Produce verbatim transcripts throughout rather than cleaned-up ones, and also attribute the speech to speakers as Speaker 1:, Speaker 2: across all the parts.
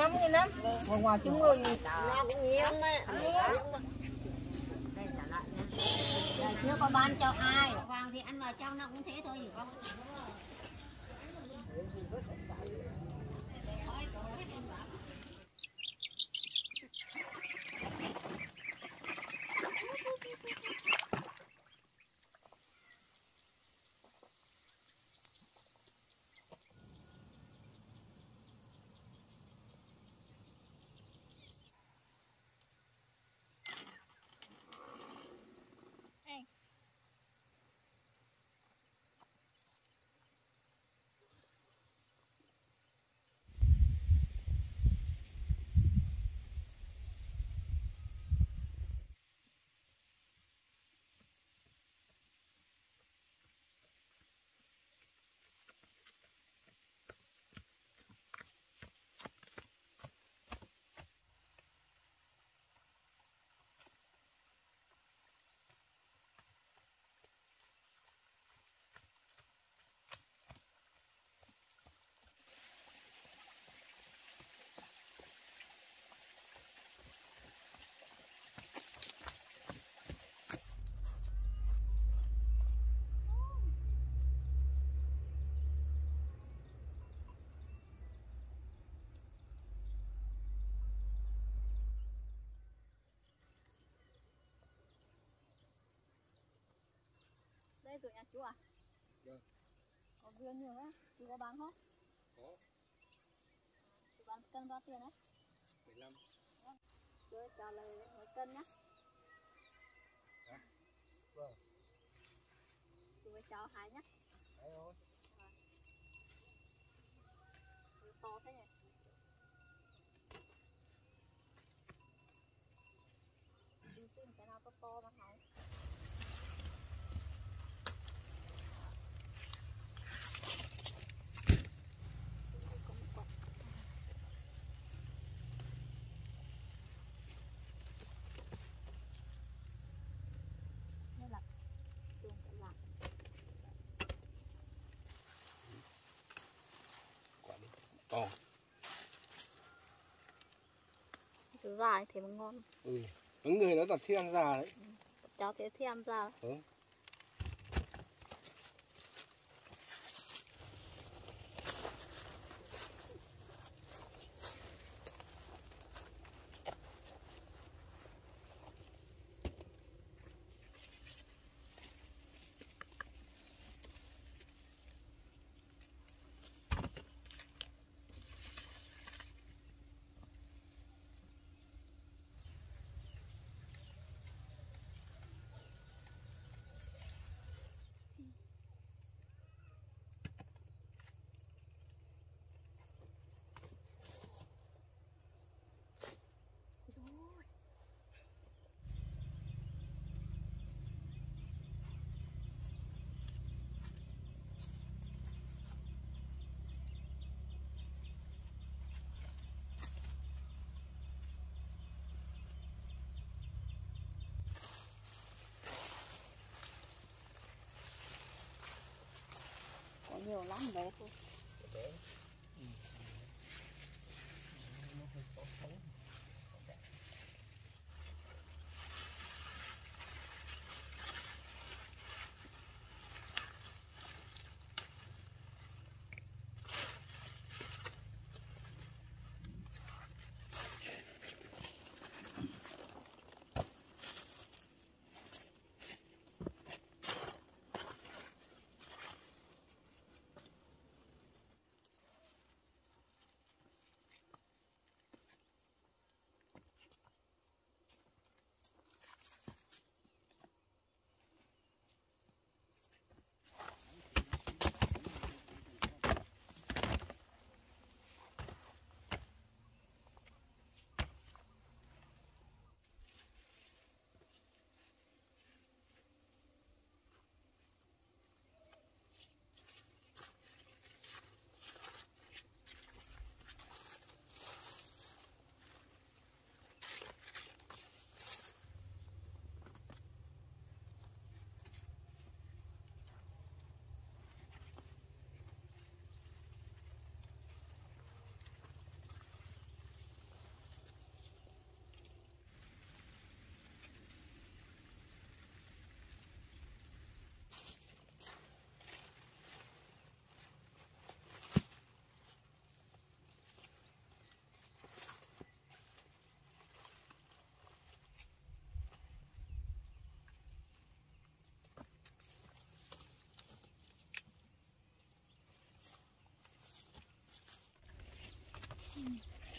Speaker 1: năm nghìn năm. Ngoài ngoài chúng người
Speaker 2: nó cũng nhiều mà. Đây trả lại nha. Chưa có bán cho ai, vàng thì ăn vào trong nó cũng thế thôi hiểu không? Đây tụi nhà chú à?
Speaker 3: Vâng.
Speaker 2: Có vườn nhiều á, chú có bán không?
Speaker 3: Có.
Speaker 2: Chú bán cân bao tiền đấy?
Speaker 3: mười lăm.
Speaker 2: Vâng. Chú ơi, trả lời một cân nhá.
Speaker 3: Hả? Vâng.
Speaker 2: Chú với cháu hái nhá.
Speaker 3: Hái thôi.
Speaker 2: Vâng. Chú to thế nhỉ? Chú tìm cái nào to to mà hái.
Speaker 3: To.
Speaker 2: Chú dài thế mà ngon.
Speaker 3: Ừ. Những người nó tập thi ăn già đấy.
Speaker 2: Ừ. Cháu thế thi ăn già.
Speaker 3: Ừ.
Speaker 2: Nhiều lắm bé thôi.
Speaker 3: Bé. Ừ.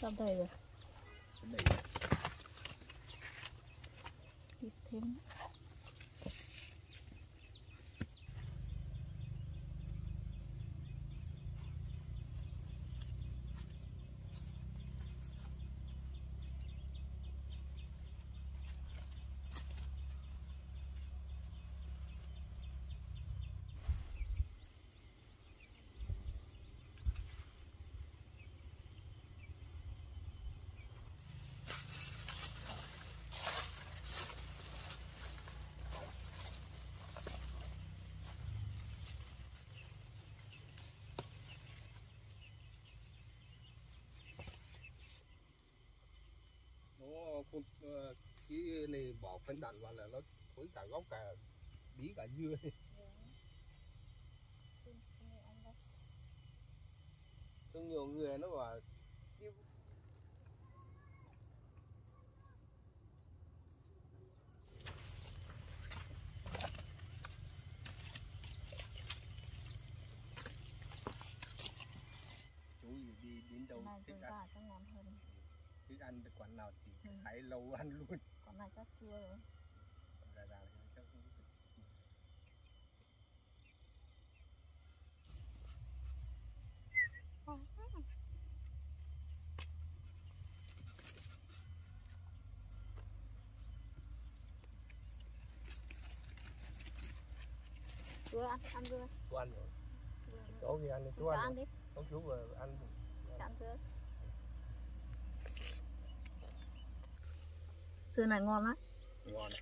Speaker 1: Xong đây rồi.
Speaker 3: Đây.
Speaker 1: Tiếp thêm.
Speaker 3: Nó con cái này bỏ phân đạm vào là nó thối cả gốc cả bí cả dưa này. Có nhiều người nó bảo chú gì đi đến đâu thích ăn,
Speaker 1: cho ngon hơn.
Speaker 3: thích ăn được quán nào thì
Speaker 1: Ừ.
Speaker 3: hãy lâu ăn luôn.
Speaker 1: Còn này chắc chua rồi.
Speaker 3: Già già thì chắc không thích.
Speaker 1: Chua ăn, ăn dưa.
Speaker 3: Chú ăn rồi. Cháu gì ăn thì chú
Speaker 1: Cho
Speaker 3: ăn.
Speaker 1: ăn đi.
Speaker 3: Cháu chú vừa ăn.
Speaker 1: Cho ăn dưa. Dưa này ngon lắm.
Speaker 3: Ngon.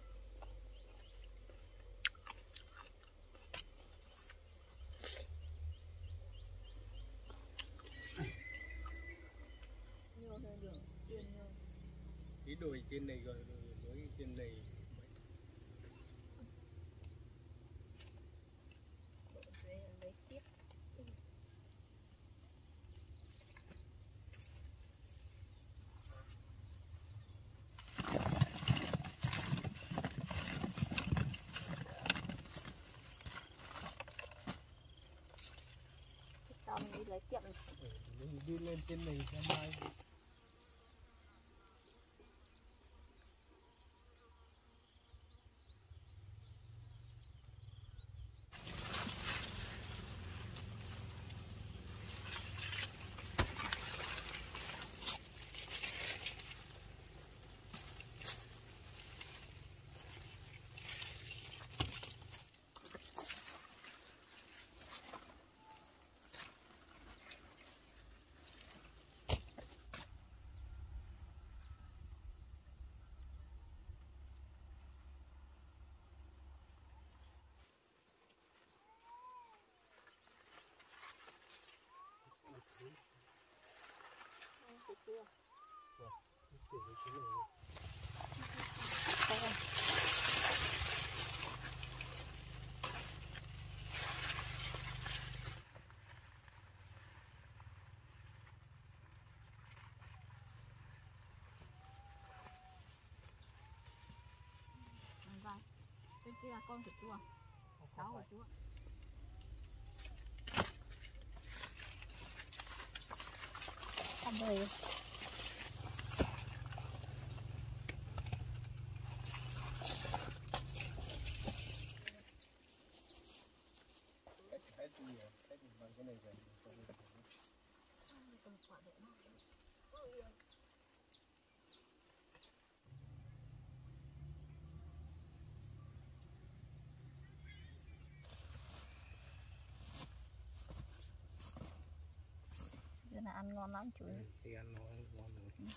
Speaker 1: Nhiều hơn đường, tiền nhiều.
Speaker 3: Cái đồi trên này rồi, với trên này
Speaker 1: Lấy tiếp. Sau mình đi lấy tiệm này.
Speaker 3: mình đi lên trên này xem mai.
Speaker 1: Bên kia là con của chua, cháu của chua. Ăn đây. Cái này ăn ngon lắm chú.
Speaker 3: Ừ, thì ăn nó ngon rồi. Ừ.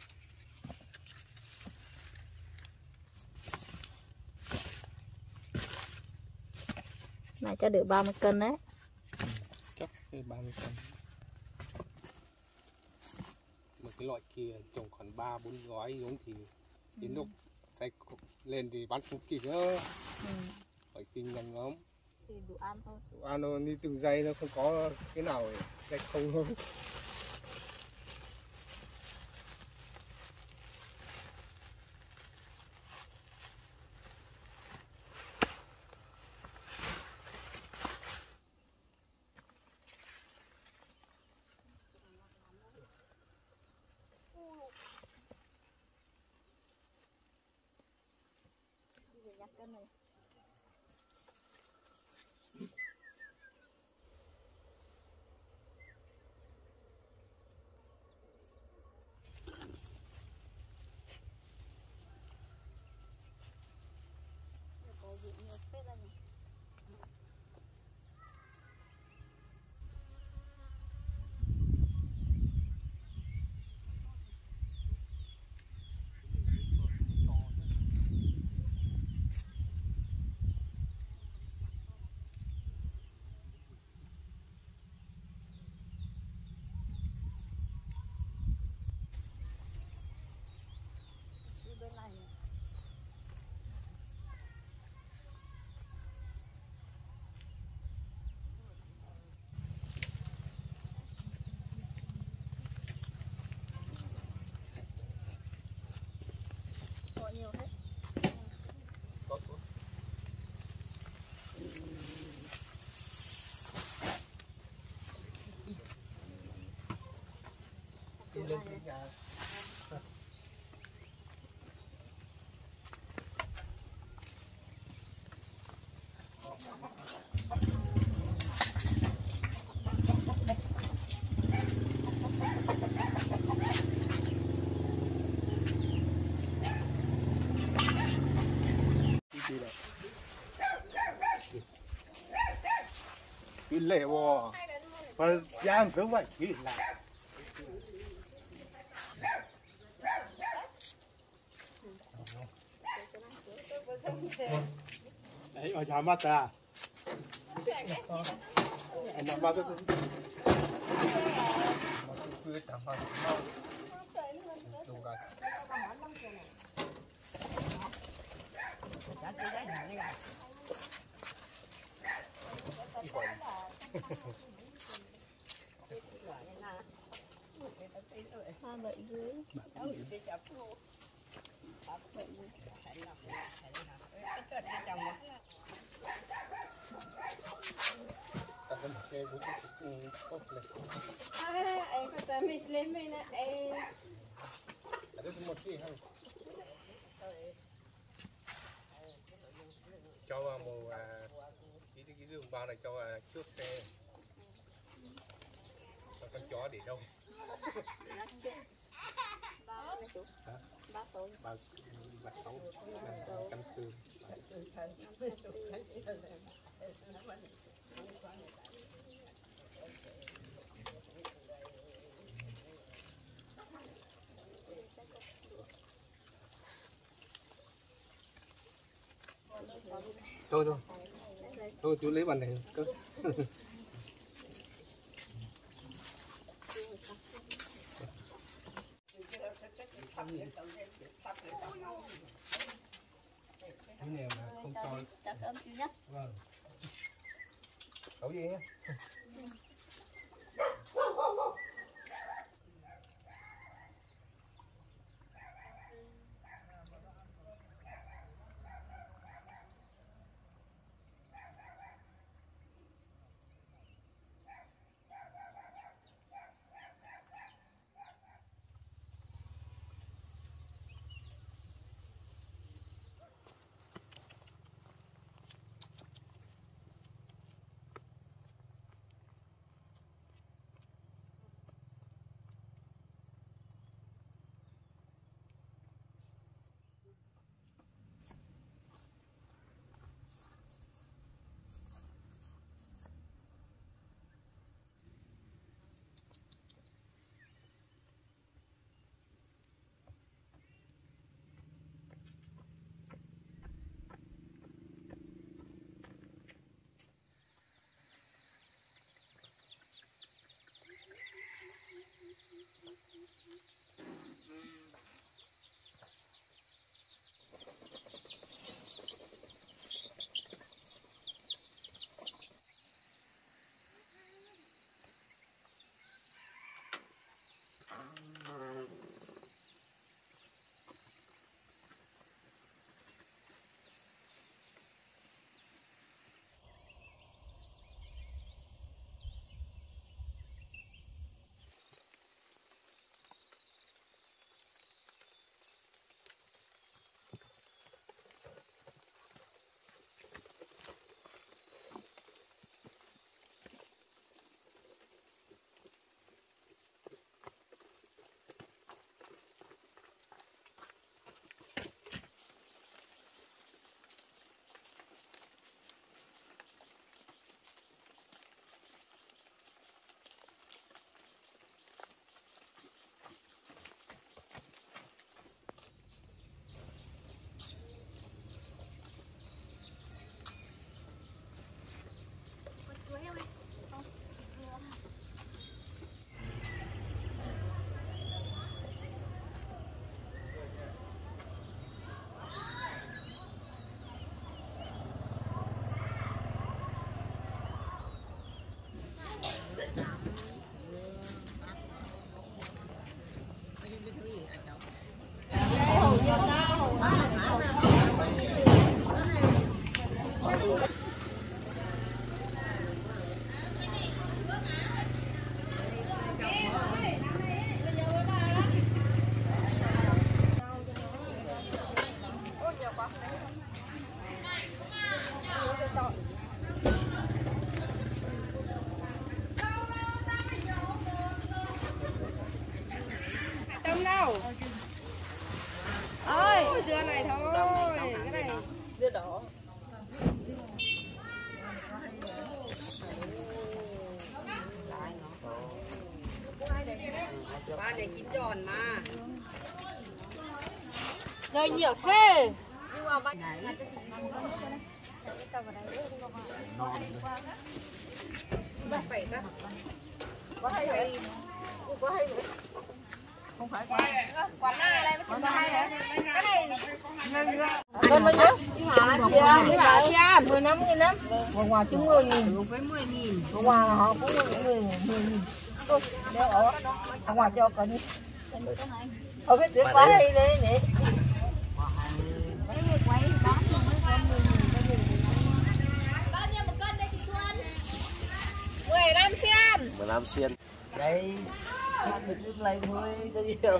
Speaker 1: Này cho được ba mươi cân đấy.
Speaker 3: Ừ, chắc ba mươi cân. Mà cái loại kia trồng khoảng ba bốn gói giống thì đến ừ. lúc xay lên thì bán không kịp nữa. Ừ. Phải kinh nhanh lắm.
Speaker 1: Thì đủ ăn thôi.
Speaker 3: Đủ ăn thôi, đi từng giây nó không có cái nào cái không thôi.
Speaker 1: cân này. Có vụ nhiều phết ra nhỉ. Bên này này. Có nhiều hết.
Speaker 3: Tốt tốt. Đi lên cái nhà. Cái lệ bò và giang cứ vậy cái là đấy ở nhà mắt à anh nằm bao tôi cứ chẳng phải đủ cả
Speaker 1: Hoa bậy dưới.
Speaker 2: À, em có tao mít lên mình nè, em.
Speaker 3: cho một cái cái đường bao này cho trước xe con chó để đâu
Speaker 1: Ba số.
Speaker 3: ba ba sáu căn cứ thôi thôi thôi chú lấy bàn này cơ cái này mà không cho
Speaker 1: Chắc ấm chú nhất.
Speaker 3: vâng xấu gì nhé
Speaker 4: dưa này thôi, cái này dưa đỏ.
Speaker 2: Ba này chín tròn mà.
Speaker 4: Rồi nhiều thế.
Speaker 2: Nhưng mà bánh này
Speaker 4: phải các.
Speaker 2: có hay vậy? Có hay vậy? Không phải quả.
Speaker 4: Quả na đây nó có hay đấy. Cái này con bao nhiêu? Đi hả? Đi hả? Xem mười năm nghìn lắm.
Speaker 2: Ngoài ngoài chúng mười nghìn với mười nghìn. Ngoài họ cũng mười nghìn. Tôi đeo ở ở ngoài cho cần. Không biết tuyệt quá hay đấy nè.
Speaker 4: Bao nhiêu một cân đây chị Xuân? mười lăm xiên.
Speaker 5: mười lăm xiên.
Speaker 2: Đây. Được nước lấy thôi, tôi hiểu.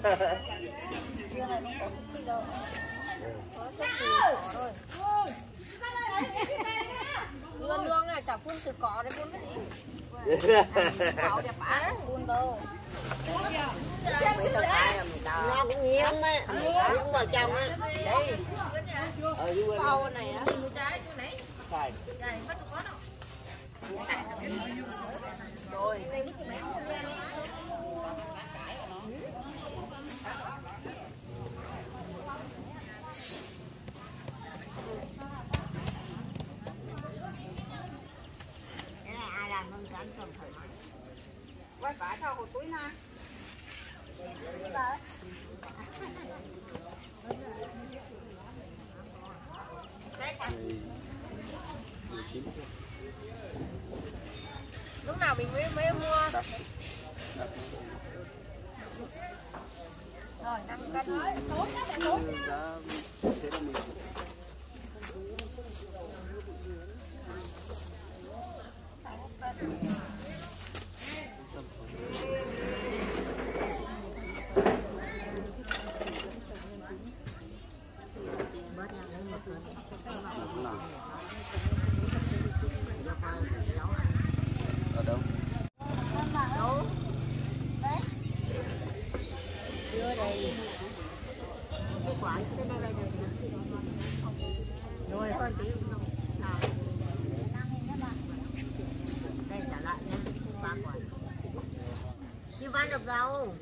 Speaker 4: Luôn luôn này chả phun từ cỏ đấy phun cái gì? Cỏ đẹp á, phun đâu.
Speaker 2: Mấy tờ ai mà nó cũng nhiều mà, cũng vào trong á. Đây. Ở dưới bên
Speaker 4: Sau này á.
Speaker 2: Sai. Rồi. Cái này ai làm hơn anh cầm thoải mái. Quay phải sau hồi cuối na.
Speaker 4: Lúc nào mình mới mới mua? Rồi năm cân. Tốt nhất là tốt nhá.
Speaker 5: Ở đâu?
Speaker 2: Đâu? Đấy. Chưa đây. Cái quả cái đây đây đây. Rồi hơn tí cũng không. Nào. Đây trả lại nha. Ba quả. Chưa bán được đâu.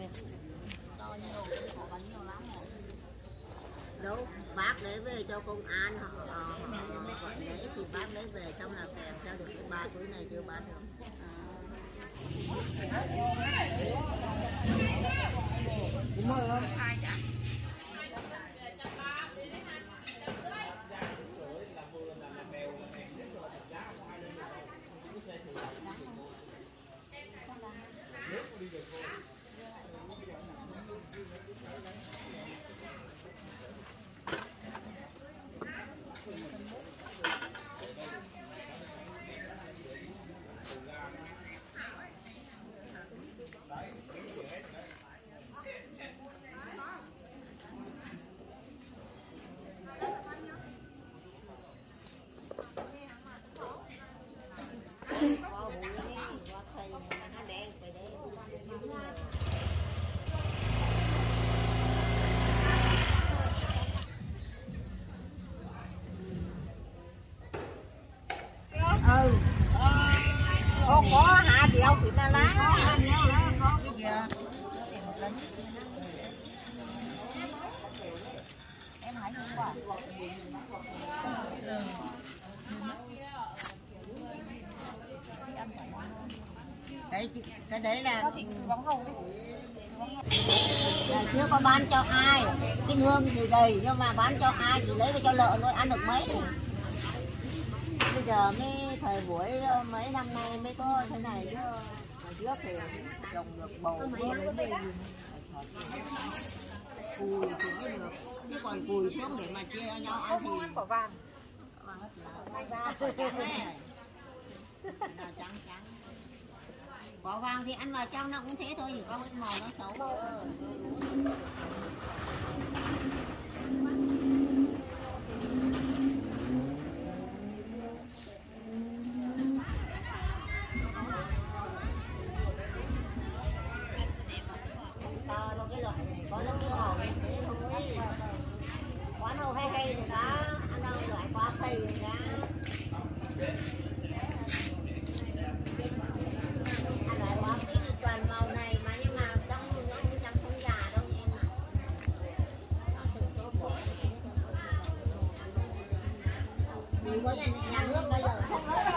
Speaker 2: Đâu, bác lấy về cho công an họ, họ, họ lấy thì bác lấy về xong là kèm theo được cái ba túi này chưa bán được. Đúng rồi không? Ừ. Con có hạ thì ông thì nó lá hạ thì ông lá con cái kìa. Em hãy không qua. Cái cái đấy là chưa có bán cho ai, cái hương thì đầy nhưng mà bán cho ai thì lấy cho lợn thôi, ăn được mấy. Bây giờ mới thời buổi mấy năm nay mới có thế này chứ trước thì trồng được bầu cùi thì mới được, chứ còn cùi xuống để mà chia cho nhau ăn thì
Speaker 4: quả vàng
Speaker 2: trắng trắng. Quả vàng thì ăn vào trong nó cũng thế thôi, chỉ có cái màu nó xấu. To nó cái loại này có nó cái màu thế thôi. Vì có nhà, nhà nước bây giờ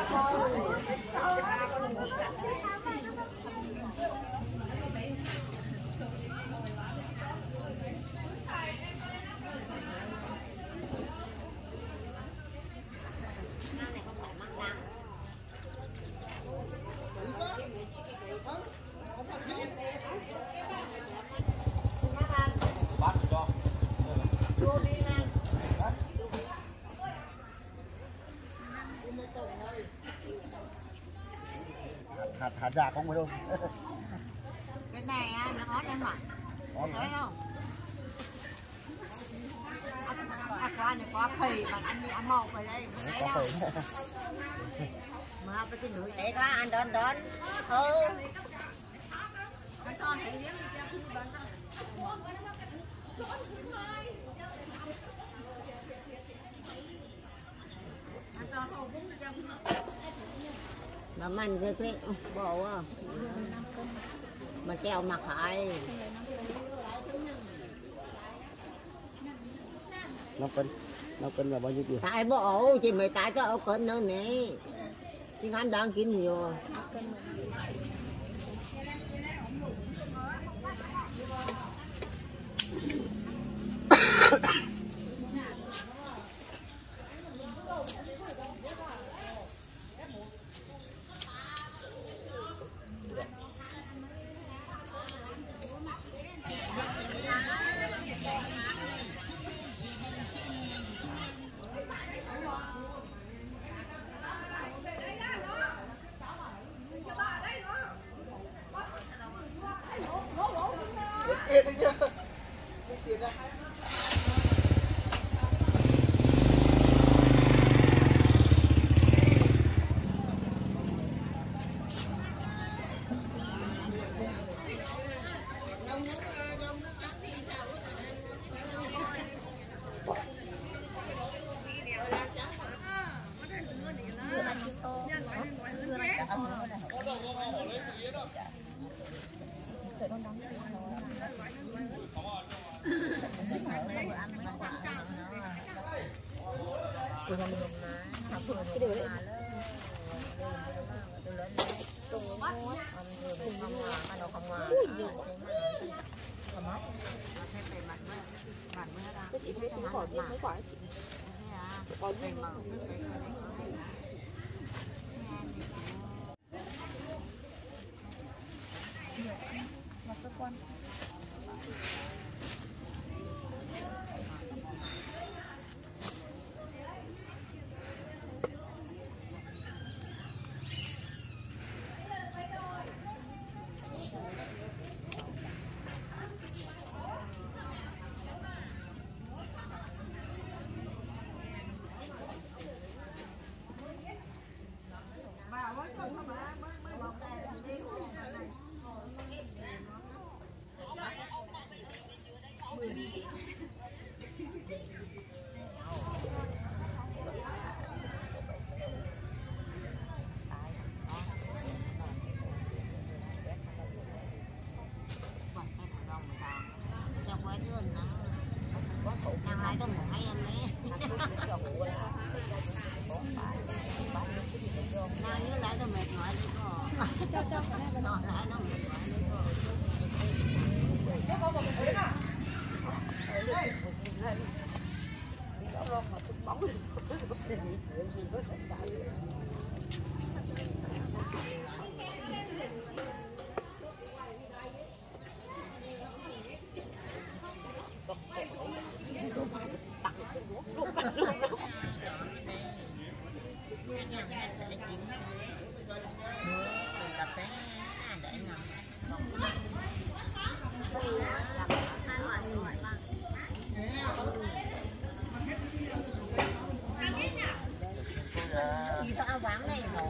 Speaker 5: hạt hạt già không phải đâu.
Speaker 2: cái này nó ngót em ạ. Thấy không? Ăn qua này có phì mà ăn đi ăn màu phải đây. Có phì. Mà cái cái núi đấy quá ăn đón đón. Ừ. Mà mình cái cái bộ à. Mà keo mặc phải
Speaker 5: năm cân, năm cân là bao nhiêu tiền?
Speaker 2: tại bộ chỉ mười tại cái ổ cân nữa nè, chứ anh đang kiếm nhiều.
Speaker 5: Tiền đấy chưa? Tiền đây.
Speaker 1: Cái điều đấy. Cái chị thấy không khỏi mấy quả chị. Có gì mà là cơ quan. Nàng lại có một hai em ấy. Nàng nhớ lại tôi mệt mỏi đi cô. Nó lại nó mệt mỏi đi cô. Gì tao áo vàng này rồi.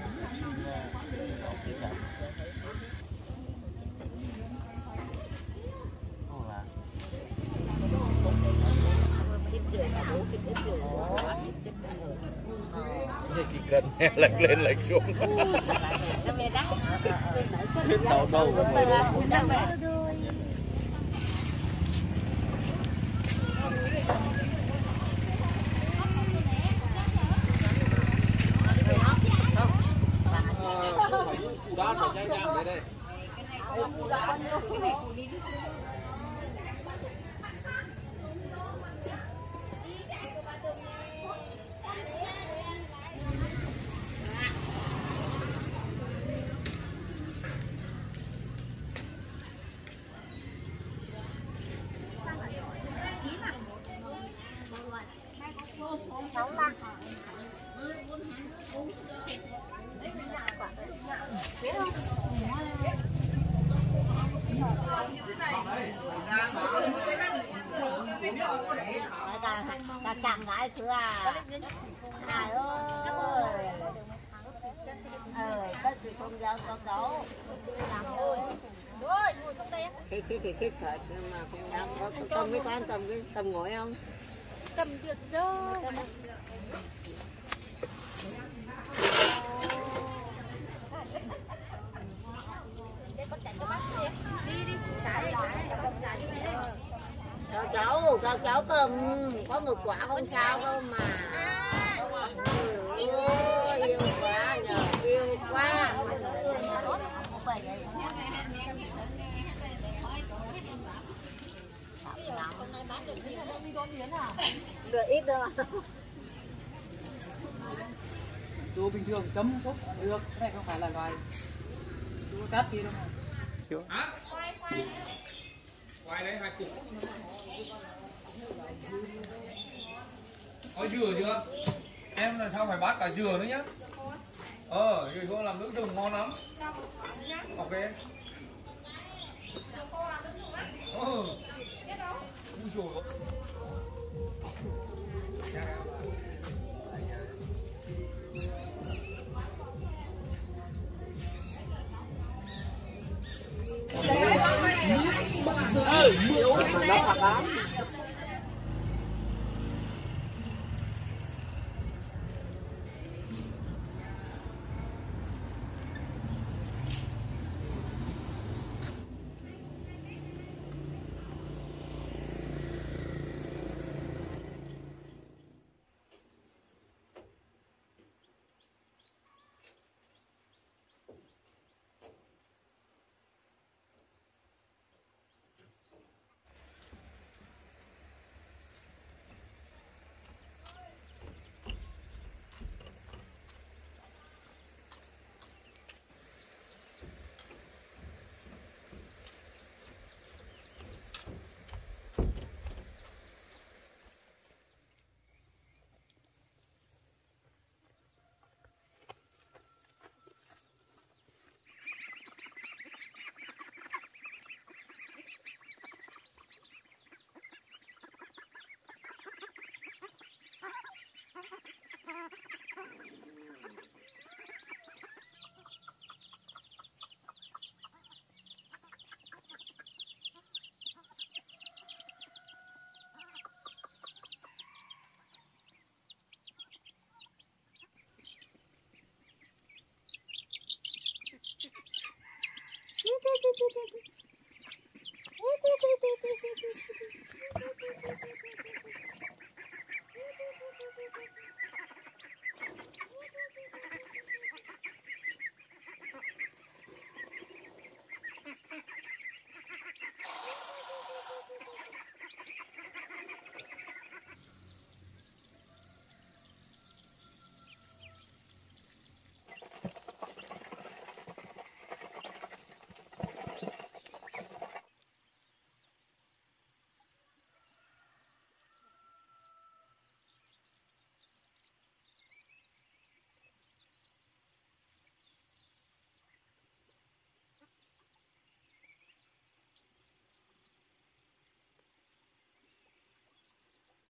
Speaker 5: Cái cân lệch lên lệch xuống. Hết đầu đâu đây đây.
Speaker 2: Ta chạm gái thứ à ai ơi ờ tất gì không giao cho cậu khi khi thì khi thật nhưng mà không dám có cầm cái quan cầm cái cầm ngồi không
Speaker 4: cầm được rồi.
Speaker 2: cho cháu cho cháu cầm có một quả không sao đâu mà ôi, yêu quá nhờ yêu quá được ít đâu
Speaker 6: đồ bình thường chấm chốt được, cái này không phải là loài chú cát kia đâu mà.
Speaker 3: Hả? Khoai đấy hai cục. Có dừa chưa? Em là sao phải bắt cả dừa nữa nhá. Ờ, thì cô làm nước dùng ngon lắm. Ok. Ừ. Ui dồi ôi.
Speaker 2: nó thật lắm.